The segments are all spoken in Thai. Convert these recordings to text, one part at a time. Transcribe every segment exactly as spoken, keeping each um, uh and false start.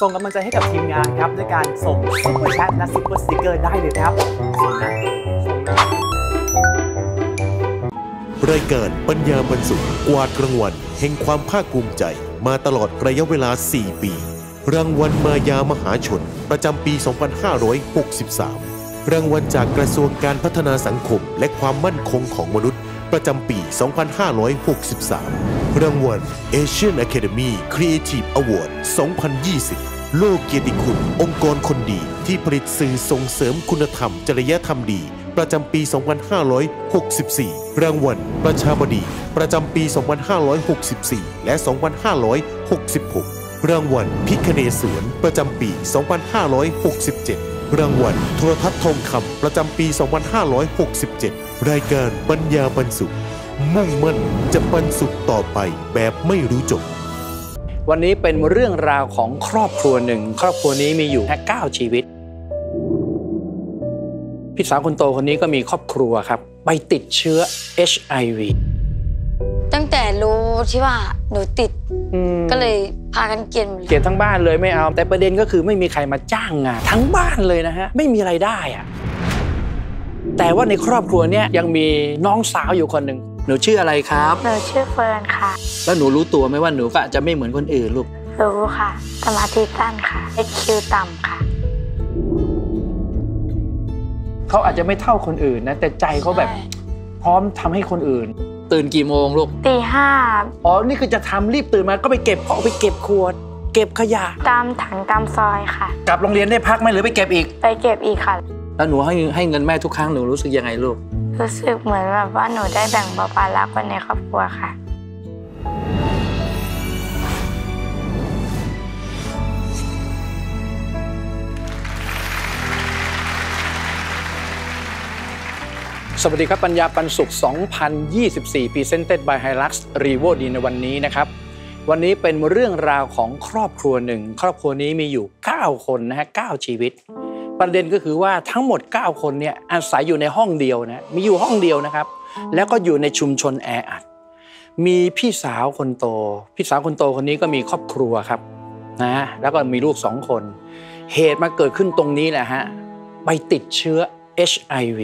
ส่งกำลังใจให้กับทีมงานครับด้วยการส่งซุปเปอร์แชทและซุปเปอร์สติกเกอร์ได้เลยครับส่งนะส่งนะรายการปัญญาบรรสุขกวาดรางวัลแห่งความภาคภูมิใจมาตลอดระยะเวลาสี่ปีรางวัลมายามหาชนประจำปีสองพันห้าร้อยหกสิบสามรางวัลจากกระทรวงการพัฒนาสังคมและความมั่นคงของมนุษย์ประจำปีสองพันห้าร้อยหกสิบสามรางวัล Asian Academy Creative Award สองพันยี่สิบโลกเกียรติคุณองค์กรคนดีที่ผลิตสื่อส่งเสริมคุณธรรมจริยธรรมดีประจำปีสองพันห้าร้อยหกสิบสี่รางวัลประชาบดีประจำปีสองพันห้าร้อยหกสิบสี่และสองพันห้าร้อยหกสิบหกรางวัลพิคเนศวรประจำปีสองพันห้าร้อยหกสิบเจ็ดรางวัลโทรทัศน์ทองคำประจำปีสองพันห้าร้อยหกสิบเจ็ดรายการปัญญาบรรสุขมุ่งมั่นจะบรรสุขต่อไปแบบไม่รู้จบวันนี้เป็นเรื่องราวของครอบครัวหนึ่งครอบครัวนี้มีอยู่แค่เก้าชีวิตพี่สาวคนโตคนนี้ก็มีครอบครัวครับไปติดเชื้อ เอช ไอ วีตั้งแต่รู้ที่ว่าหนูติดก็เลยพากันเกลียดเกลียดทั้งบ้านเลยไม่เอาแต่ประเด็นก็คือไม่มีใครมาจ้างงานทั้งบ้านเลยนะฮะไม่มีรายได้อะแต่ว่าในครอบครัวเนี้ยยังมีน้องสาวอยู่คนหนึ่งหนูชื่ออะไรครับหนูชื่อเฟิร์นค่ะแล้วหนูรู้ตัวไหมว่าหนูก็อาจจะไม่เหมือนคนอื่นลูกรู้ค่ะสมาธิสั้นค่ะ เอ คิว ต่ำค่ะเขาอาจจะไม่เท่าคนอื่นนะแต่ใจเขาแบบพร้อมทำให้คนอื่นตื่นกี่โมงลูกตีห้าอ๋อนี่คือจะทำรีบตื่นมาก็ไปเก็บของไปเก็บขวดเก็บขยะตามถังตามซอยค่ะกลับโรงเรียนได้พักไหมหรือไปเก็บอีกไปเก็บอีกค่ะแล้วหนูให้ให้เงินแม่ทุกครั้งหนูรู้สึกยังไงลูกรู้สึกเหมือนแบบว่าหนูได้แบ่งเบาภาระคนในครอบครัวค่ะสวัสดีครับปัญญาปันสุขสองพันยี่สิบสี่ Presented by Hilux Revo ดีในวันนี้นะครับวันนี้เป็นเรื่องราวของครอบครัวหนึ่งครอบครัวนี้มีอยู่เก้าคนนะฮะเก้าชีวิตประเด็นก็คือว่าทั้งหมดเก้าคนเนี่ยอาศัยอยู่ในห้องเดียวนะมีอยู่ห้องเดียวนะครับแล้วก็อยู่ในชุมชนแออัดมีพี่สาวคนโตพี่สาวคนโตคนนี้ก็มีครอบครัวครับนะแล้วก็มีลูกสองคนเหตุมาเกิดขึ้นตรงนี้แหละฮะไปติดเชื้อ เอช ไอ วี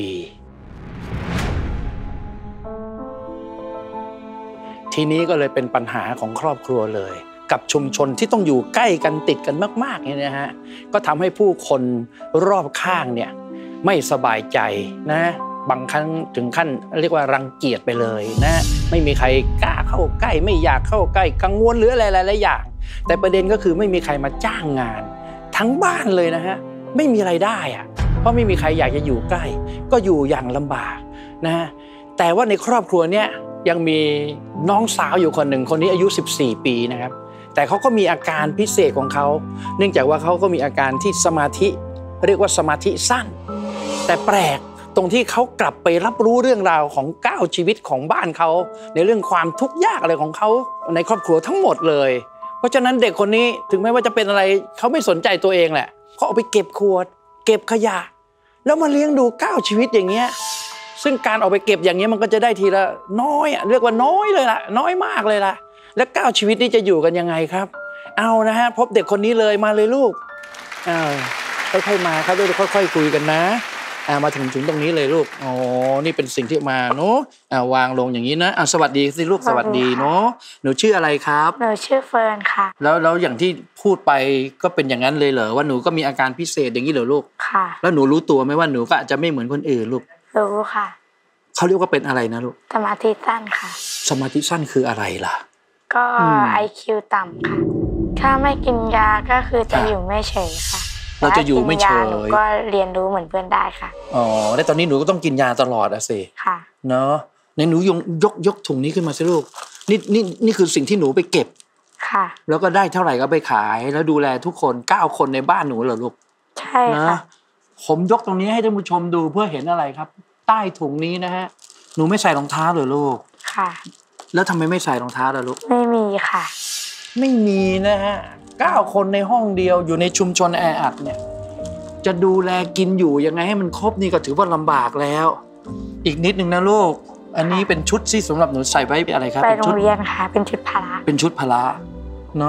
ทีนี้ก็เลยเป็นปัญหาของครอบครัวเลยกับชุมชนที่ต้องอยู่ใกล้กันติดกันมากๆเนี่ยนะฮะก็ทำให้ผู้คนรอบข้างเนี่ยไม่สบายใจนะบางครั้งถึงขั้นเรียกว่ารังเกียจไปเลยนะไม่มีใครกล้าเข้าใกล้ไม่อยากเข้าใกล้กังวลหรืออะไรหลายๆอย่างแต่ประเด็นก็คือไม่มีใครมาจ้างงานทั้งบ้านเลยนะฮะไม่มีรายได้อะเพราะไม่มีใครอยากจะอยู่ใกล้ก็อยู่อย่างลำบากนะแต่ว่าในครอบครัวเนี่ยยังมีน้องสาวอยู่คนหนึ่งคนนี้อายุสิบสี่ปีนะครับแต่เขาก็มีอาการพิเศษของเขาเนื่องจากว่าเขาก็มีอาการที่สมาธิเรียกว่าสมาธิสั้นแต่แปลกตรงที่เขากลับไปรับรู้เรื่องราวของเก้าชีวิตของบ้านเขาในเรื่องความทุกข์ยากอะไรของเขาในครอบครัวทั้งหมดเลยเพราะฉะนั้นเด็กคนนี้ถึงแม้ว่าจะเป็นอะไรเขาไม่สนใจตัวเองแหละเขาเอาไปเก็บขวดเก็บขยะแล้วมาเลี้ยงดูเก้าชีวิตอย่างเงี้ยซึ่งการออกไปเก็บอย่างเงี้ยมันก็จะได้ทีละน้อยอ่ะเรียกว่าน้อยเลยล่ะน้อยมากเลยล่ะแล้วเก้าชีวิตนี้จะอยู่กันยังไงครับเอานะฮะพบเด็กคนนี้เลยมาเลยลูกอ้าวค่อยๆมาครับด้วยค่อยๆคุยกันนะอ่ามาถึงถึงตรงนี้เลยลูกอ๋อนี่เป็นสิ่งที่มาเนาะอ่าวางลงอย่างนี้นะอ่าสวัสดีสิลูกสวัสดีเนาะหนูชื่ออะไรครับหนูชื่อเฟิร์นค่ะแล้วแล้วอย่างที่พูดไปก็เป็นอย่างนั้นเลยเหรอว่าหนูก็มีอาการพิเศษอย่างนี้เหรอลูกค่ะแล้วหนูรู้ตัวไหมว่าหนูก็อาจจะไม่เหมือนคนอื่นลูกรู้ค่ะเขาเรียกว่าเป็นอะไรนะลูกสมาธิสั้นค่ะสมาธิสั้นคืออะไรล่ะก็ ไอ คิว ต่ำค่ะถ้าไม่กินยาก็คือจะอยู่ไม่เฉยค่ะเราจะอยู่ไม่เฉยก็เรียนรู้เหมือนเพื่อนได้ค่ะอ๋อแล้วตอนนี้หนูก็ต้องกินยาตลอดอะสิค่ะเนาะในหนูยกยกยกถุงนี้ขึ้นมาสิลูกนี่นี่นี่คือสิ่งที่หนูไปเก็บค่ะแล้วก็ได้เท่าไหร่ก็ไปขายแล้วดูแลทุกคนเก้าคนในบ้านหนูเหรอลูกใช่ค่ะผมยกตรงนี้ให้ท่านผู้ชมดูเพื่อเห็นอะไรครับใต้ถุงนี้นะฮะหนูไม่ใส่รองเท้าเหรอลูกค่ะแล้วทำไมไม่ใส่รองเท้าล่ะลูกไม่มีค่ะไม่มีนะฮะเก้าคนในห้องเดียวอยู่ในชุมชนแออัดเนี่ยจะดูแลกินอยู่ยังไงให้มันครบนี่ก็ถือว่าลำบากแล้วอีกนิดนึงนะลูกอันนี้เป็นชุดที่สำหรับหนูใส่ไว้อะไรครับไปโรงเรียนค่ะเป็นชุดพละเป็นชุดพละเนาะ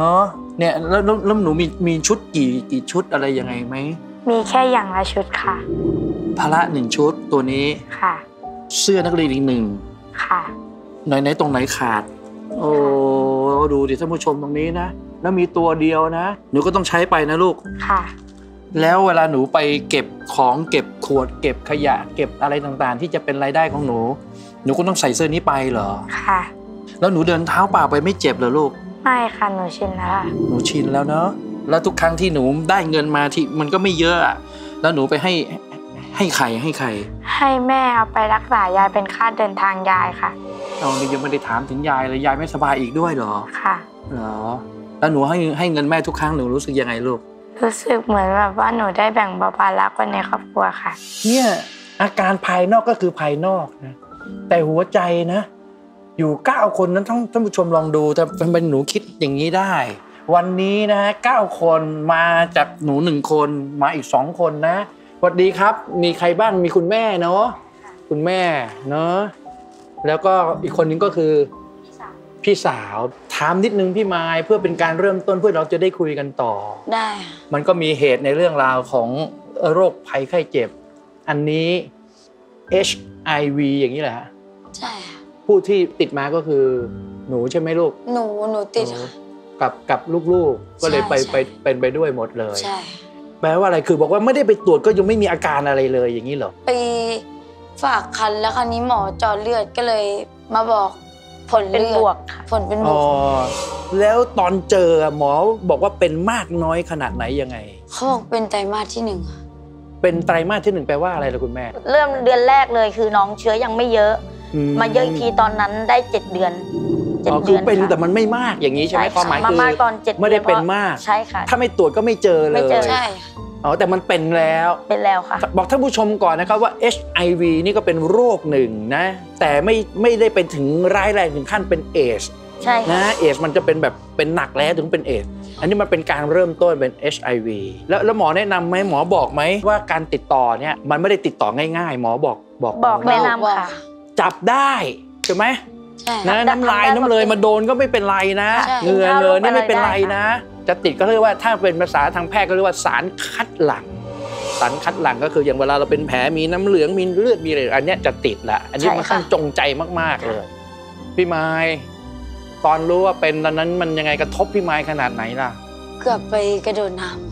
เนี่ยแล้วแล้วแล้วหนูมีมีชุดกี่กี่ชุดอะไรยังไงไหมมีแค่อย่างละชุดค่ะพละหนึ่งชุดตัวนี้ค่ะเสื้อนักเรียนอีกหนึ่งค่ะไหนไหนตรงไหนขาดโอ้ดูดิท่านผู้ชมตรงนี้นะแล้วมีตัวเดียวนะหนูก็ต้องใช้ไปนะลูกค่ะแล้วเวลาหนูไปเก็บของเก็บขวดเก็บขยะเก็บอะไรต่างๆที่จะเป็นรายได้ของหนูหนูก็ต้องใส่เสื้อนี้ไปเหรอค่ะแล้วหนูเดินเท้าเปล่าไปไม่เจ็บเหรอลูกไม่ค่ะหนูชินแล้วหนูชินแล้วเนาะแล้วทุกครั้งที่หนูได้เงินมาที่มันก็ไม่เยอะแล้วหนูไปให้ให้ใครให้ใครให้แม่เอาไปรักษายายเป็นค่าเดินทางยายค่ะเอานี่ยังไม่ได้ถามถึงยายเลยยายไม่สบายอีกด้วยเหรอค่ะเหรอแล้วหนูให้ให้เงินแม่ทุกครั้งหนูรู้สึกยังไงลูกรู้สึกเหมือนแบบว่าหนูได้แบ่งเบาภาระคนในครอบครัวค่ะเนี่ยอาการภายนอกก็คือภายนอกนะแต่หัวใจนะอยู่เก้าคนนั้นท่านผู้ชมลองดูถ้าเป็นหนูคิดอย่างนี้ได้วันนี้นะเก้าคนมาจากหนูหนึ่งคนมาอีกสองคนนะสวัสดีครับมีใครบ้างมีคุณแม่เนาะคุณแม่เนาะแล้วก็อีกคนนึงก็คือพี่สาวถามนิดนึงพี่ไม้เพื่อเป็นการเริ่มต้นเพื่อเราจะได้คุยกันต่อได้มันก็มีเหตุในเรื่องราวของโรคภัยไข้เจ็บอันนี้ เอช ไอ วี อย่างนี้แหละใช่ผู้ที่ติดมาก็คือหนูใช่ไหมลูกหนูหนูติดกับกับลูกๆก็เลยไปไปเป็นไปด้วยหมดเลยใช่แปลว่าอะไรคือบอกว่าไม่ได้ไปตรวจก็ยังไม่มีอาการอะไรเลยอย่างนี้เหรอไปฝากคันแล้วคราวนี้หมอเจาะเลือดก็เลยมาบอกผลเป็นบวกผลเป็นบวกอ๋อแล้วตอนเจอหมอบอกว่าเป็นมากน้อยขนาดไหนยังไงเขาบอกเป็นไตรมาสที่หนึ่งเป็นไตรมาสที่หนึ่งแปลว่าอะไรล่ะคุณแม่เริ่มเดือนแรกเลยคือน้องเชื้อยังไม่เยอะมาเยอะอีกทีตอนนั้นได้เจ็ดเดือนอ๋อคือเป็นแต่มันไม่มากอย่างนี้ใช่ไหมความหมายคือไม่ได้เป็นมากใช่ค่ะถ้าไม่ตรวจก็ไม่เจอเลยไม่เจอใช่อ๋อแต่มันเป็นแล้วเป็นแล้วค่ะบอกท่านผู้ชมก่อนนะครับว่า เอช ไอ วี นี่ก็เป็นโรคหนึ่งนะแต่ไม่ไม่ได้เป็นถึงร้ายแรงถึงขั้นเป็นเอชใช่นะเอชมันจะเป็นแบบเป็นหนักแล้วถึงเป็นเอชอันนี้มันเป็นการเริ่มต้นเป็น เอช ไอ วี แล้วแล้วหมอแนะนำไหมหมอบอกไหมว่าการติดต่อเนี่ยมันไม่ได้ติดต่อง่ายๆหมอบอกบอกบอกแนะนำค่ะจับได้ใช่ไหมนะน้ำลายน้ำเลยมาโดนก็ไม่เป็นไรนะเหงื่อเงยนี่ไม่เป็นไรนะจะติดก็เรียกว่าถ้าเป็นภาษาทางแพทย์ก็เรียกว่าสารคัดหลั่งสารคัดหลั่งก็คืออย่างเวลาเราเป็นแผลมีน้ำเหลืองมีเลือดมีอะไรอันนี้จะติดละอันนี้มันต้องจงใจมากๆเลยพี่ไม้ตอนรู้ว่าเป็นตอนนั้นมันยังไงกระทบพี่ไม้ขนาดไหนล่ะเกือบไปกระโดดน้ำ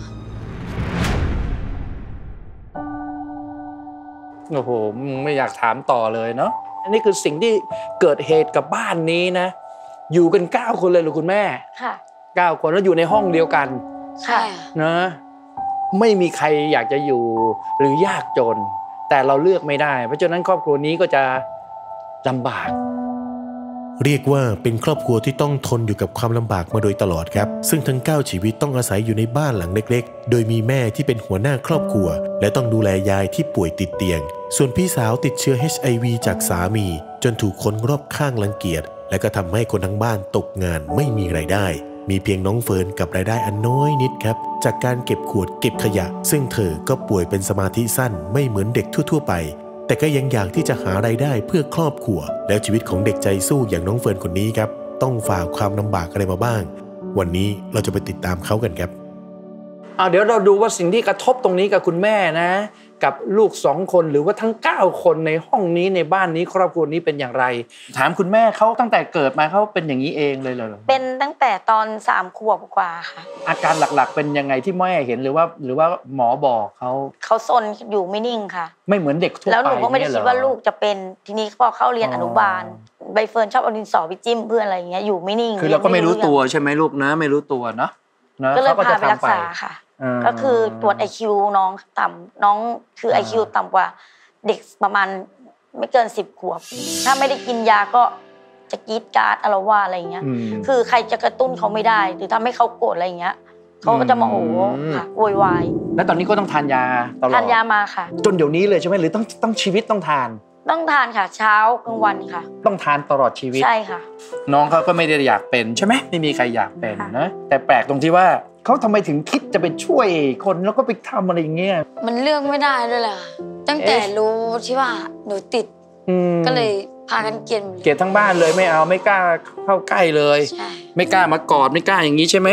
โอ้โหไม่อยากถามต่อเลยเนาะอันนี้คือสิ่งที่เกิดเหตุกับบ้านนี้นะอยู่กันเก้าคนเลยหรือคุณแม่ค่ะเก้าคนแล้วอยู่ในห้องเดียวกันใช่นะไม่มีใครอยากจะอยู่หรือยากจนแต่เราเลือกไม่ได้เพราะฉะนั้นครอบครัวนี้ก็จะลำบากเรียกว่าเป็นครอบครัวที่ต้องทนอยู่กับความลำบากมาโดยตลอดครับซึ่งทั้งเก้าชีวิตต้องอาศัยอยู่ในบ้านหลังเล็กๆโดยมีแม่ที่เป็นหัวหน้าครอบครัวและต้องดูแลยายที่ป่วยติดเตียงส่วนพี่สาวติดเชื้อ เอช ไอ วี จากสามีจนถูกคนรอบข้างรังเกียจและก็ทำให้คนทั้งบ้านตกงานไม่มีรายได้มีเพียงน้องเฟิร์นกับรายได้อันน้อยนิดครับจากการเก็บขวดเก็บขยะซึ่งเธอก็ป่วยเป็นสมาธิสั้นไม่เหมือนเด็กทั่วๆไปแต่ก็ยังอยากที่จะหารายได้เพื่อครอบครัวแล้วชีวิตของเด็กใจสู้อย่างน้องเฟิร์นคนนี้ครับต้องฝ่าความลำบากอะไรมาบ้างวันนี้เราจะไปติดตามเขากันครับเอาเดี๋ยวเราดูว่าสิ่งที่กระทบตรงนี้กับคุณแม่นะกับลูกสองคนหรือว่าทั้งเก้าคนในห้องนี้ในบ้านนี้ครอบครัวนี้เป็นอย่างไรถามคุณแม่เขาตั้งแต่เกิดมาเขาเป็นอย่างนี้เองเลยเหรอเป็นตั้งแต่ตอนสามขวบกว่าค่ะอาการหลักๆเป็นยังไงที่แม่เห็นหรือว่าหรือว่าหมอบอกเขาเขาซนอยู่ไม่นิ่งค่ะไม่เหมือนเด็กทั่วไปแล้วหนูก็ไม่ได้คิดว่าลูกจะเป็นทีนี้พอเข้าเรียนอนุบาลใบเฟิร์นชอบเอาดินสอไปจิ้มเพื่อนอะไรอย่างเงี้ยอยู่ไม่นิ่งคือเราก็ไม่รู้ตัวใช่ไหมลูกนะไม่รู้ตัวเนาะก็เลยพาไปรักษาค่ะก็คือตรวจ ไอ คิว น้องต่ำน้องคือ ไอ คิว ต่ำกว่าเด็กประมาณไม่เกินสิบขวบถ้าไม่ได้กินยาก็จะกรีดการ์ดอาละวาดอะไรเงี้ยคือใครจะกระตุ้นเขาไม่ได้หรือทำให้เขาโกรธอะไรเงี้ยเขาก็จะมาโอ้ค่ะโวยวายแล้วตอนนี้ก็ต้องทานยาตลอดทานยามาค่ะจนเดี๋ยวนี้เลยใช่ไหมหรือต้องต้องชีวิตต้องทานต้องทานค่ะเช้ากลางวันค่ะต้องทานตลอดชีวิตใช่ค่ะน้องเขาก็ไม่ได้อยากเป็นใช่ไหมไม่มีใครอยากเป็นนะแต่แปลกตรงที่ว่าเขาทำไมถึงคิดจะไปช่วยคนแล้วก็ไปทำอะไรอย่างเงี้ยมันเลือกไม่ได้ด้วยแหละตั้งแต่รู้ที่ว่าหนูติดก็เลยพากันเกลียดเกลียดทั้งบ้านเลยไม่เอาไม่กล้าเข้าใกล้เลยไม่กล้ามากอดไม่กล้าอย่างนี้ใช่ไหม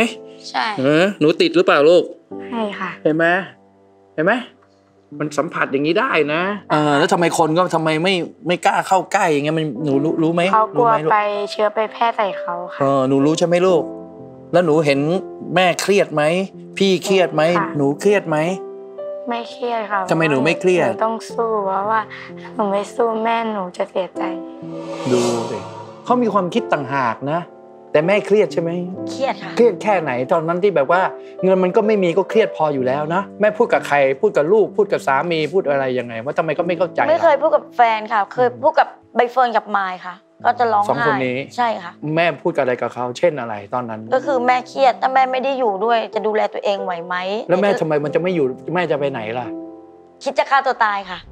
ใช่เออหนูติดหรือเปล่าลูกใช่ค่ะเห็นไหมเห็นไหมมันสัมผัสอย่างนี้ได้นะเออแล้วทำไมคนก็ทำไมไม่ไม่กล้าเข้าใกล้อย่างเงี้ยมันหนูรู้รู้ไหมเขากลัวไปเชื้อไปแพร่ใส่เขาค่ะเออหนูรู้ใช่ไหมลูกแล้วหนูเห็นแม่เครียดไหมพี่เครียดไหมหนูเครียดไหมไม่เครียดค่ะทำไมหนูไม่เครียดหนูต้องสู้เพราะว่าหนูไม่สู้แม่หนูจะเสียใจดูสิเขามีความคิดต่างหากนะแต่แม่เครียดใช่ไหมเครียดค่ะเครียดแค่ไหนตอนนั้นที่แบบว่าเงินมันก็ไม่มีก็เครียดพออยู่แล้วนะแม่พูดกับใครพูดกับลูกพูดกับสามีพูดอะไรยังไงว่าทำไมก็ไม่เข้าใจไม่เคยพูดกับแฟนค่ะเคยพูดกับใบเฟิร์นกับมายค่ะก็จะร้องไห้สองคนนี้ใช่ค่ะแม่พูดกับอะไรกับเขาเช่นอะไรตอนนั้นก็คือแม่เครียดถ้าแม่ไม่ได้อยู่ด้วยจะดูแลตัวเองไหวไหมแล้วแม่ทำไมมันจะไม่อยู่แม่จะไปไหนล่ะคิดจะฆ่าตัวตายค่ะ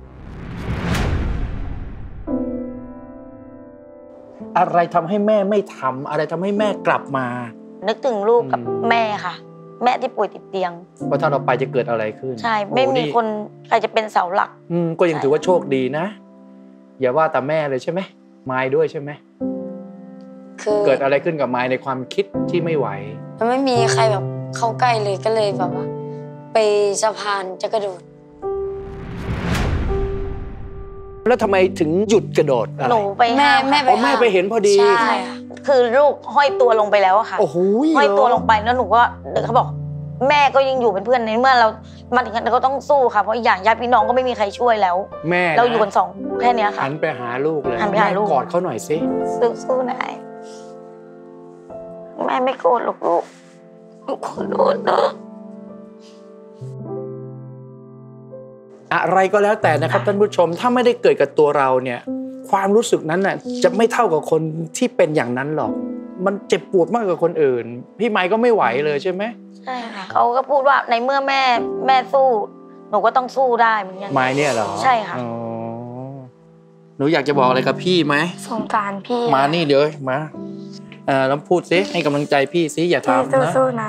อะไรทำให้แม่ไม่ทำอะไรทำให้แม่กลับมานึกถึงลูกกับแม่ค่ะแม่ที่ป่วยติดเตียงว่าถ้าเราไปจะเกิดอะไรขึ้นใช่ไม่มีคนใครจะเป็นเสาหลักอืมก็ยังถือว่าโชคดีนะอย่าว่าแต่แม่เลยใช่ไหมมายด้วยใช่ไหมคือเกิดอะไรขึ้นกับมายในความคิดที่ไม่ไหวมันไม่มีใครแบบเข้าใกล้เลยก็เลยแบบว่าไปสะพานจะกระโดดแล้วทำไมถึงหยุดกระโดดหนูไปแม่แม่ไปแม่ไปเห็นพอดีใช่คือลูกห้อยตัวลงไปแล้วอะค่ะห้อยตัวลงไปแล้วหนูก็เขาบอกแม่ก็ยังอยู่เป็นเพื่อนในเมื่อเรามาถึงเราก็ต้องสู้ค่ะเพราะอย่างญาติพี่น้องก็ไม่มีใครช่วยแล้วแม่เราอยู่กันสองแค่นี้ค่ะหันไปหาลูกเลยหันไปหาลูกกอดเขาหน่อยสิสู้ๆนะแม่ไม่โกรธหรอกลูกลูกขอโทษนะอะไรก็แล้วแต่นะครับท่านผู้ชมถ้าไม่ได้เกิดกับตัวเราเนี่ยความรู้สึกนั้นน่ะจะไม่เท่ากับคนที่เป็นอย่างนั้นหรอกมันเจ็บปวดมากกว่าคนอื่นพี่ไมค์ก็ไม่ไหวเลยใช่ไหมใช่ค่ะเขาก็พูดว่าในเมื่อแม่แม่สู้หนูก็ต้องสู้ได้เหมือนกันไมค์เนี่ยเหรอใช่ค่ะหนูอยากจะบอกอะไรกับพี่ไหมสงสารพี่มานี่เดี๋ยวมาเออแล้วพูดสิให้กำลังใจพี่สิอย่าทำนะสู้ๆนะ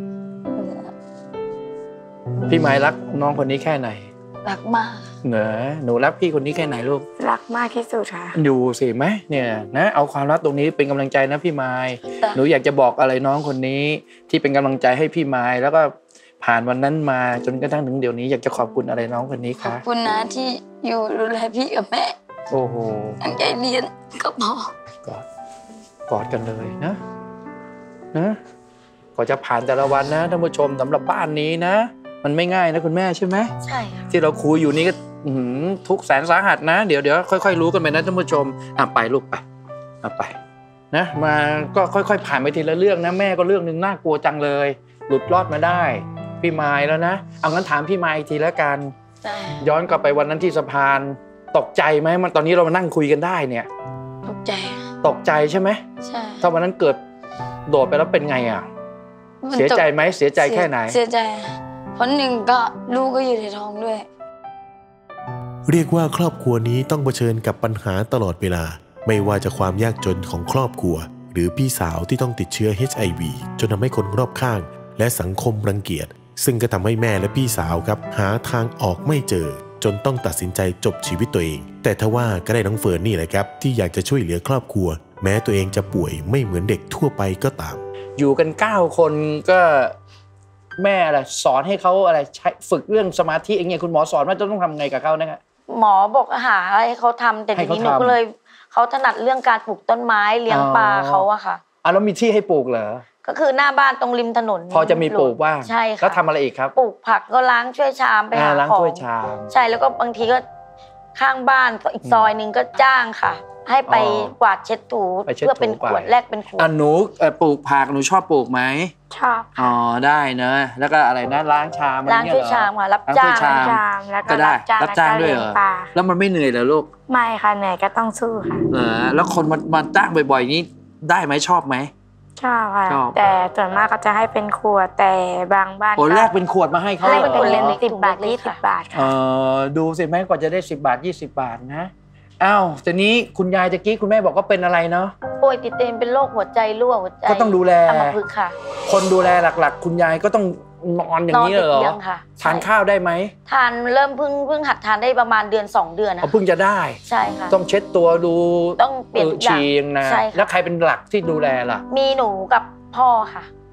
พี่ไมค์รักน้องคนนี้แค่ไหนรักมากเหนอหนูรักพี่คนนี้แค่ไหนลูกรักมากที่สุดค่ะดูสิไหมเนี่ยนะเอาความรักตรงนี้เป็นกำลังใจนะพี่ไมค์หนูอยากจะบอกอะไรน้องคนนี้ที่เป็นกำลังใจให้พี่ไมค์แล้วก็ผ่านวันนั้นมาจนกระทั่งถึงเดี๋ยวนี้อยากจะขอบคุณอะไรน้องคนนี้คะขอบคุณนะที่อยู่ดูแลพี่กับแม่โอ้โหตั้งใจเรียนก็พอกอดกอดกันเลยนะนะก็จะผ่านแต่ละวันนะท่านผู้ชมสำหรับบ้านนี้นะมันไม่ง่ายนะคุณแม่ใช่ไหมใช่ค่ะที่เราคุยอยู่นี่ก็ทุกแสนสาหัสนะเดี๋ยวเดี๋ยวค่อยๆรู้กันไปนะท่านผู้ชมอ่ะไปลูกไปอ่ะไปนะมาก็ค่อยๆผ่านไปทีละเรื่องนะแม่ก็เรื่องนึงน่ากลัวจังเลยหลุดรอดมาได้พี่ไมค์แล้วนะเอางั้นถามพี่ไมค์ทีละกันย้อนกลับไปวันนั้นที่สะพานตกใจไหมมันตอนนี้เรามานั่งคุยกันได้เนี่ยตกใจตกใจใช่ไหมใช่ถ้าวันนั้นเกิดโดดไปแล้วเป็นไงอ่ะเสียใจไหมเสียใจแค่ไหนเสียใจเพราะหนึ่งก็ลูกก็อยู่ในท้องด้วยเรียกว่าครอบครัวนี้ต้องเผชิญกับปัญหาตลอดเวลาไม่ว่าจะความยากจนของครอบครัวหรือพี่สาวที่ต้องติดเชื้อ เอช ไอ วี จนทำให้คนรอบข้างและสังคมรังเกียจซึ่งก็ทำให้แม่และพี่สาวครับหาทางออกไม่เจอจนต้องตัดสินใจจบชีวิตตัวเองแต่ทว่าก็ได้น้องเฟิร์นนี่แหละครับที่อยากจะช่วยเหลือครอบครัวแม้ตัวเองจะป่วยไม่เหมือนเด็กทั่วไปก็ตามอยู่กันเก้าคนก็แม่อะไรสอนให้เขาอะไรใช้ฝึกเรื่องสมาธิอย่างเงี้ยคุณหมอสอนว่าจะต้องทำไงกับเขานะครับหมอบอกหาอะไรให้เขาทำแต่ทีนี้หนูก็เลยเขาถนัดเรื่องการปลูกต้นไม้เลี้ยงปลาเขาอะค่ะอ่ะแล้วมีที่ให้ปลูกเหรอก็คือหน้าบ้านตรงริมถนนพอจะมีปลูกบ้างใช่ค่ะแล้วทำอะไรอีกครับปลูกผักก็ล้างช่วยชามไปหาของช่วยชามใช่แล้วก็บางทีก็ข้างบ้านก็อีกซอยนึงก็จ้างค่ะให้ไปกวาดเช็ดถูเพื่อเป็นขวดแรกเป็นขวดอ่ะหนูปลูกผักหนูชอบปลูกไหมชอบอ๋อได้เนอะแล้วก็อะไรนะล้างชามล้างช่วยชามค่ะรับจ้างล้างชามแล้วก็รับจ้างรับจ้างด้วยเหรอแล้วมันไม่เหนื่อยเหรอลูกไม่ค่ะเหนื่อยก็ต้องสู้ค่ะเออแล้วคนมามาจ้างบ่อยๆนี้ได้ไหมชอบไหมชอบค่ะแต่ส่วนมากก็จะให้เป็นขวดแต่บางบ้านโอ้แรกเป็นขวดมาให้เขาให้เป็นเล่มสิบบาทยี่สิบบาทค่ะเออดูสิแม่กว่าจะได้สิบบาทยี่สิบบาทนะอ้าวแต่นี้คุณยายตะกี้คุณแม่บอกว่าเป็นอะไรเนาะป่วยติดเตียงเป็นโรคหัวใจรั่วหัวใจก็ต้องดูแลอัมพฤกษ์ค่ะคนดูแลหลักๆคุณยายก็ต้องนอนอย่างนี้เหรอทานข้าวได้ไหมทานเริ่มเพิ่งเพิ่งหัดทานได้ประมาณเดือนสองเดือนนะเพิ่งจะได้ใช่ค่ะต้องเช็ดตัวดูต้องเปลี่ยนทุกอย่างฉี่นะแล้วใครเป็นหลักที่ดูแลล่ะมีหนูกับพ่อค่ะ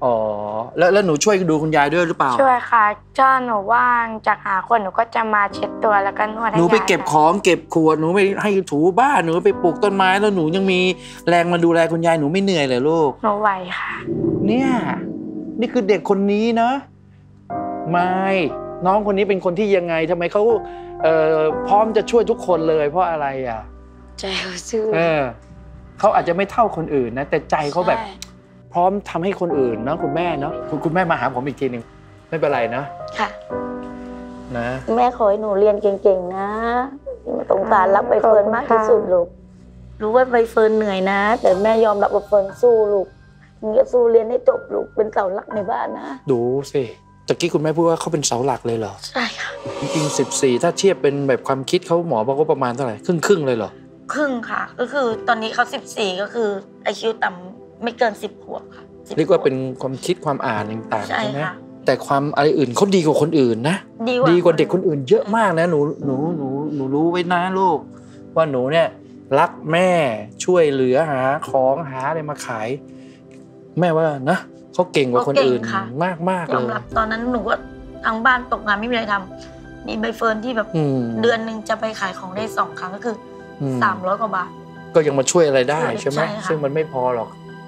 อ๋อแล้วแล้วหนูช่วยดูคุณยายด้วยหรือเปล่าช่วยค่ะถ้าหนูว่างจากหาคนหนูก็จะมาเช็ดตัวแล้วก็นวดให้หนูไปยายเก็บของเก็บขวดหนูไปให้ถูบ้านหนูไปปลูกต้นไม้แล้วหนูยังมีแรงมาดูแลคุณยายหนูไม่เหนื่อยเลยลูกหนูไหวค่ะเนี่ยนี่คือเด็กคนนี้นะไม่น้องคนนี้เป็นคนที่ยังไงทำไมเขาเอ่อพร้อมจะช่วยทุกคนเลยเพราะอะไรอ่ะใจเขาซื่อเออเขาอาจจะไม่เท่าคนอื่นนะแต่ใจเขาแบบใช่พร้อมทำให้คนอื่นเนาะคุณแม่เนาะคุณคุณแม่มาหาผมอีกทีหนึ่งไม่เป็นไรนะค่ะนะแม่ขอให้หนูเรียนเก่งๆนะสงสารรักใบเฟิร์นมากที่สุดลูกรู้ว่าใบเฟิร์นเหนื่อยนะแต่แม่ยอมรับว่าเฟิร์นสู้ลูกมึงจะสู้เรียนให้จบลูกเป็นเสาหลักในบ้านนะดูสิตะกี้คุณแม่พูดว่าเขาเป็นเสาหลักเลยเหรอใช่ค่ะจริงๆสิบสี่ถ้าเทียบเป็นแบบความคิดเขาหมอบอกว่าประมาณเท่าไหร่ครึ่งครึ่งๆเลยเหรอครึ่งค่ะ ก็คือตอนนี้เขาสิบสี่ก็คือไอคิวต่ำไม่เกินสิบขวบค่ะ10 เรียกว่าเป็นความคิดความอ่านต่างๆใช่ใช่ไหมค่ะแต่ความอะไรอื่นเขาดีกว่าคนอื่นนะดีกว่าดีกว่าเด็กคนอื่นเยอะมากนะหนูหนูหนูหนูรู้ไว้นะลูกว่าหนูเนี่ยรักแม่ช่วยเหลือหาของหาอะไรมาขาย แม่ว่านะเขาเก่งกว่าคนอื่นมากมากยเลอมยรับตอนนั้นหนูก็ทางบ้านตกงานไม่มีอะไรทำมีใบเฟิร์นที่แบบอืมเดือนหนึ่งจะไปขายของได้สองครั้งก็คืออมสามร้อยกว่าบาทก็ยังมาช่วยอะไรได้ใช่ไหมใช่ค่ะซึ่งมันไม่พอหรอก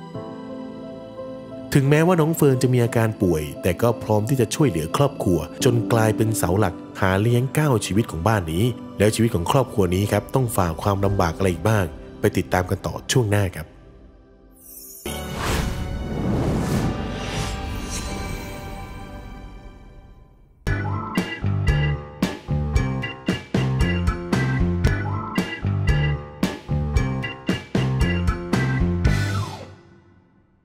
ถึงแม้ว่าน้องเฟิร์นจะมีอาการป่วย แต่ก็พร้อมที่จะช่วยเหลือครอบครัว จนกลายเป็นเสาหลักหาเลี้ยงก้าวชีวิตของบ้านนี้ แล้วชีวิตของครอบครัวนี้ครับต้องฝ่าความลำบากอะไรอีกบ้าง ไปติดตามกันต่อช่วงหน้าครับ